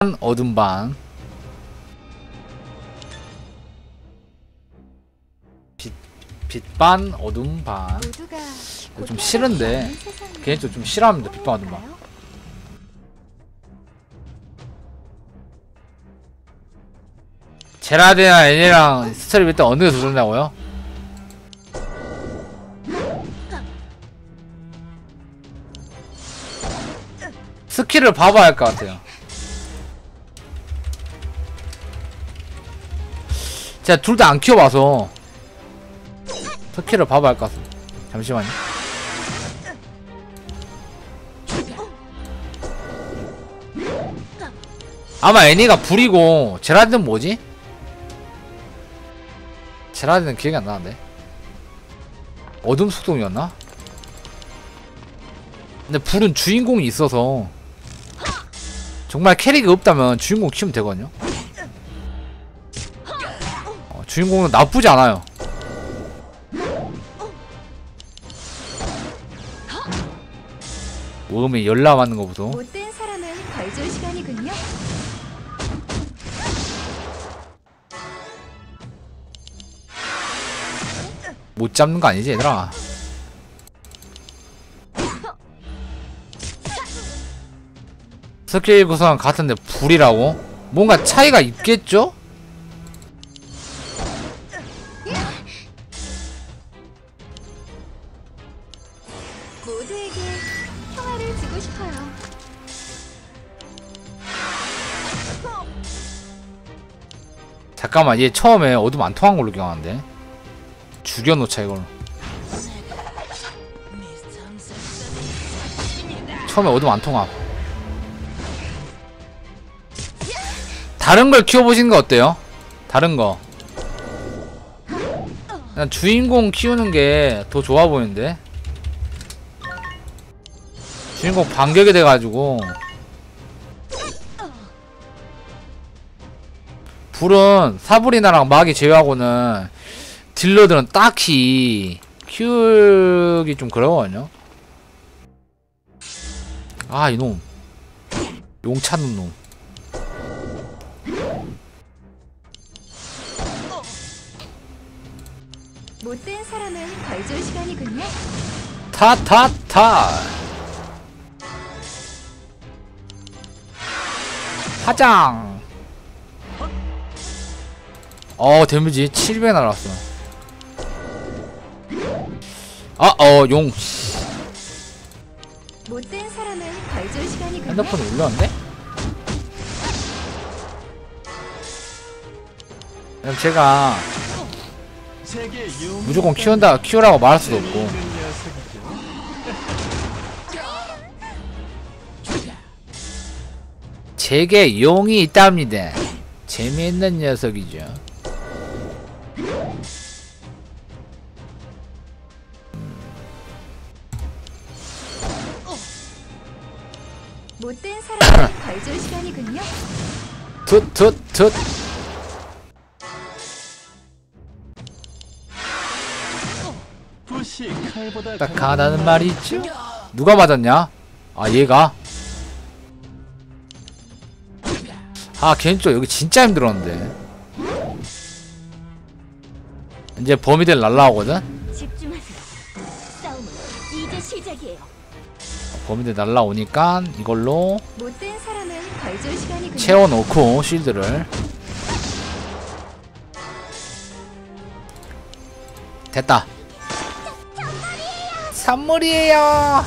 어둠 반. 빛반 어둠 반. 이거 좀 싫은데 개인적으로 좀 싫어합니다. 빛반 어둠 반. 제라드나 애니랑 스토리 일단 어느 게 더 좋냐고요? 스킬을 봐봐야 할 것 같아요. 제가 둘 다 안 키워봐서 스킬을 봐봐야 할 것 같습니다. 잠시만요. 아마 애니가 불이고 제라드는 뭐지? 제라드는 기억이 안 나는데. 어둠 속성이었나? 근데 불은 주인공이 있어서 정말 캐릭이 없다면 주인공 키우면 되거든요. 주인공은 나쁘지 않아요. 모험에 열나 맞는 거 보소. 못된 사람은 벌줄 시간이군요. 못 잡는 거 아니지 얘들아? 스킬 구성은 같은데 불이라고? 뭔가 차이가 있겠죠? 모두에게 평화를 주고 싶어요. 잠깐만, 얘 처음에 어둠 안 통한 걸로 기억하는데. 죽여놓자 이걸. 처음에 어둠 안 통함. 다른 걸 키워보시는 거 어때요? 다른 거. 그냥 주인공 키우는 게 더 좋아 보이는데. 주인공 반격이 돼가지고. 불은 사브리나랑 마기 제외하고는 딜러들은 딱히 키우기 좀 그러거든요. 아, 이놈 용 찾는 놈. 못된 사람은 벌줄 시간이군요. 타타타 화장. 데미지 700 날았어. 용. 못된 사람은 벌줄 시간이군요. 핸드폰 울렸는데? 그럼 제가 무조건 키우라고 말할 수도 없고. 제게 용이 있답니다. 재미있는 녀석이죠. 못된 사람은 벌줄 시간이군요. 툭툭툭. 딱 가다는 말이 있죠? 누가 맞았냐? 아, 얘가? 아, 개인적으로 여기 진짜 힘들었는데. 이제 범위들 날라오거든? 집중하세요. 싸움은 이제 시작이에요. 범위들 날라오니까 이걸로 못된 사람은 벌줄 시간이군요. 채워놓고 쉴드를. 됐다. 선물이에요.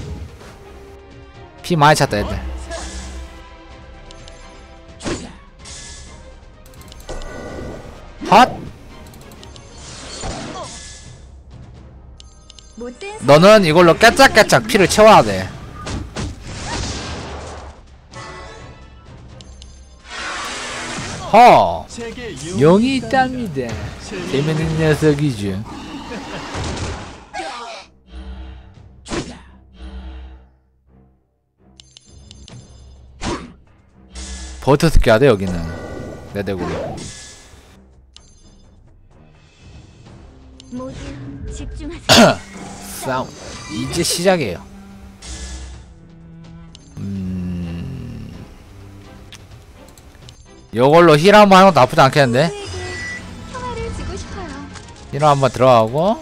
피 많이 찼다 애들. 핫. 너는 이걸로 깨짝깨짝 피를 채워야 돼. 허. 용이 있답니다. 재밌는 녀석이죠. 버텨서 껴야 돼 여기는. 내대고. 모두 집중하세요. 싸움 이제 시작이에요. 이걸로 힐 한번 하는 것도 나쁘지 않겠는데? 모두에게 평화를 주고 싶어요. 힐 한번 들어가고.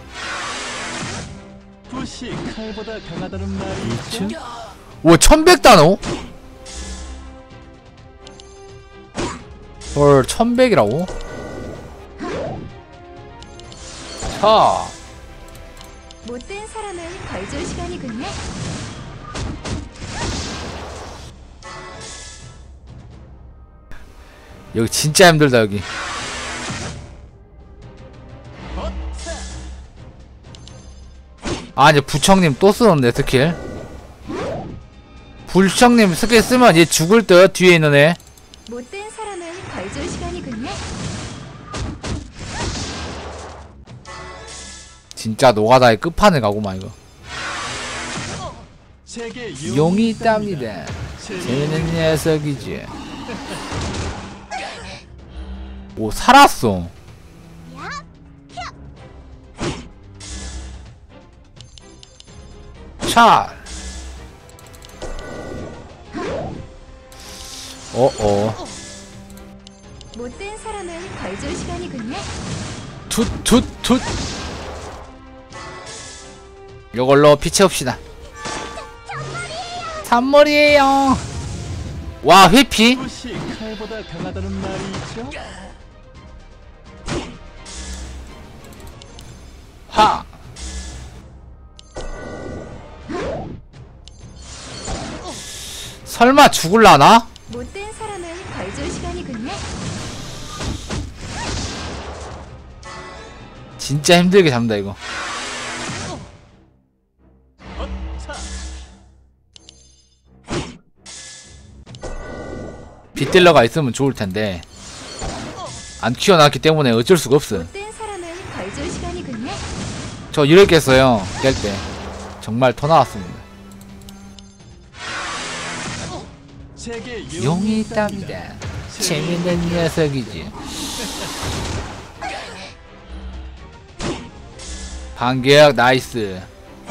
붓이 칼보다 강하다는 말이 있죠? 오, 1100단어? 헐, 1100이라고? 자, 못된 사람은 벌 줄 시간이군요. 여기 진짜 힘들다, 여기. 아, 이제 부청님 또 쓰는데, 스킬. 부청님 스킬 쓰면 얘 죽을 듯, 뒤에 있는 애. 못된 사람은 벌 줄 시간이군요. 진짜 노가다의 끝판을 가고만, 이거. 세계 용이 있답니다. 재밌는 녀석이지. 오, 살았어. 차. 못된 사람은 벌 줄 시간이군요. 툭툭툭. 요걸로 피 채웁시다. 산머리에요. 와, 회피. 붓이 칼보다 강하다는 말이 있죠? 하. 설마 죽을라나? 못된 사람은 벌 줄 시간이군요. 진짜 힘들게 잡는다 이거. 빗딜러가 있으면 좋을 텐데 안 키워놨기 때문에 어쩔 수가 없어. 못된 사람은 벌 줄 시간이군요. 저 이랬겠어요. 깰 때 정말 토 나왔습니다. 세계 용이 있답니다. 재밌는 녀석이지. 반격 나이스.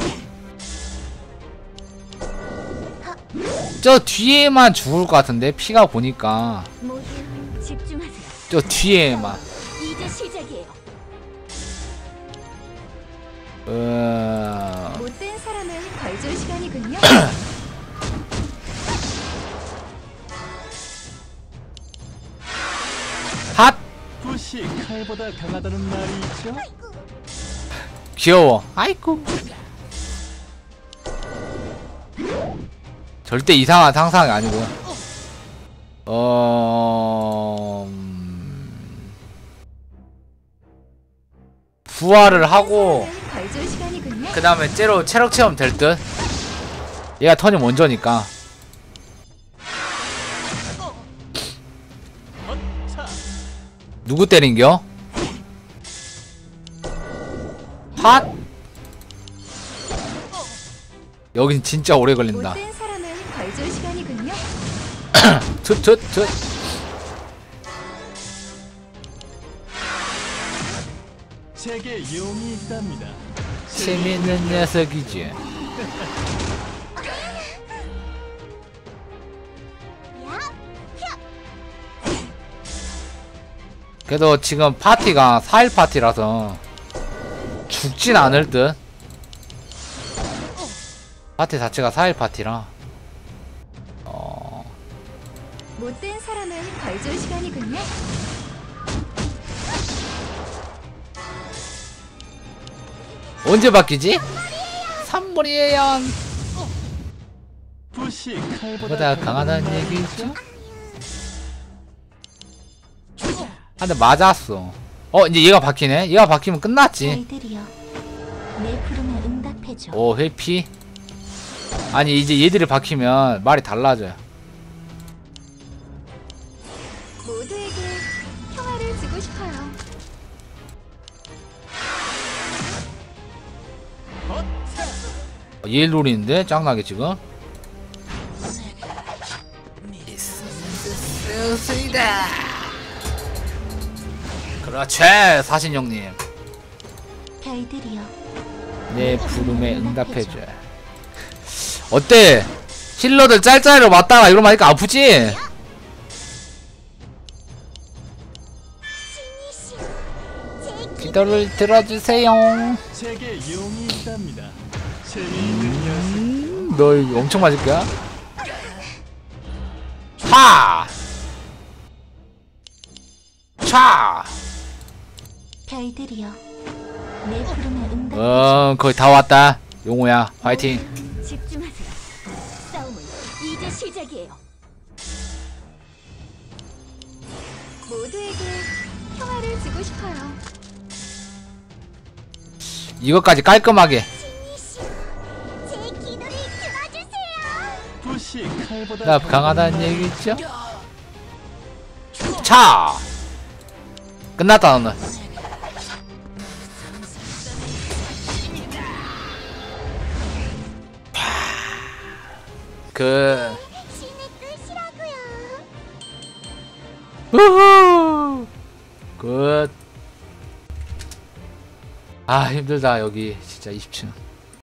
저 뒤에만 죽을 것 같은데 피가 보니까 모두 집중하세요. 저 뒤에만. 이제 시작이에요. 못된 사람은 벌 줄 시간이군요. 핫. 붓이 칼보다 강하다는 말이 있죠? 귀여워. 아이쿠. 절대 이상한 상상이 아니고. 부활을 하고 벌 줄 시간이군요. 그 다음에 째로 체력 체험 될 듯. 얘가 턴이 먼저니까. 누구 때린겨? 핫. 여긴 진짜 오래 걸린다. 못된 사람은 벌 줄 시간이군요. 툭툭툭. 세계 용이 있답니다. 재밌는 녀석이지. 그래도 지금 파티가 4일 파티라서 죽진 않을 듯. 파티 자체가 4일 파티라. 못된 사람은 벌 줄 시간이군요. 언제 바뀌지? 산물이에요. 붓이 칼보다 보다 강하다는 얘기죠? 근데 맞았어. 이제 얘가 바뀌네. 얘가 바뀌면 끝났지. 저희들이여, 내 부름에 응답해줘. 오, 회피. 아니 이제 얘들이 바뀌면 말이 달라져요. 모두에게 평화를 주고 싶어요. 얘 롤인데 짱나게 지금. 그렇지 사신형님. 별들이여, 내 부름에 응답해줘. 어때? 힐러들 짤짤이로 맞다가 이러면 하니까 아프지? 기도를 들어주세요. 제게 용이 있답니다. 재미있는 녀석. 너 이거 엄청 맞을 거야? 차! 차! 별들이여, 내 부름에 응답. 거의 다 왔다. 용호야, 화이팅. 집중하세요. 싸움은 이제 시작이에요. 모두에게 평화를 주고 싶어요. 이것까지 깔끔하게. 제 기도를 들어주세요. 부시 칼보다 나 강하다는 얘기죠? 차! 끝났다 너는. 신의 끝이라고요. 우후 굿. 아 힘들다 여기 진짜 20층